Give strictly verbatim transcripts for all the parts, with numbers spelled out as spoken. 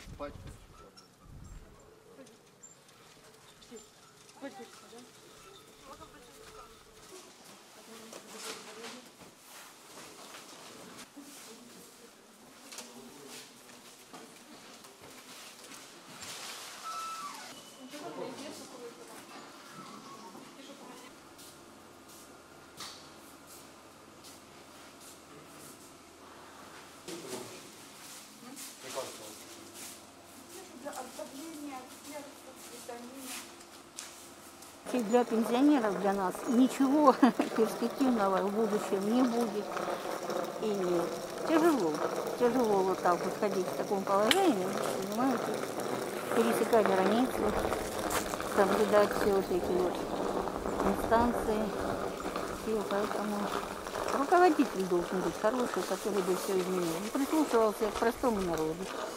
Для пенсионеров, для нас ничего перспективного в будущем не будет. И тяжело, тяжело вот так вот ходить в таком положении, понимаете, пересекать границу, соблюдать все вот эти вот инстанции. Все, поэтому руководитель должен быть хороший, который бы все изменил. И прислушивался к простому народу.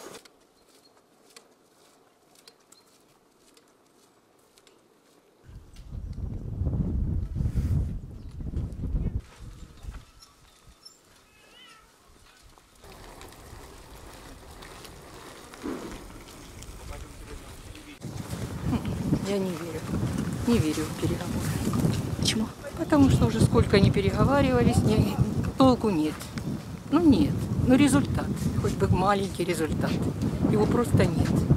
Я не верю. Не верю в переговоры. Почему? Потому что уже сколько они переговаривались, не, толку нет. Ну нет. Ну результат. Хоть бы маленький результат. Его просто нет.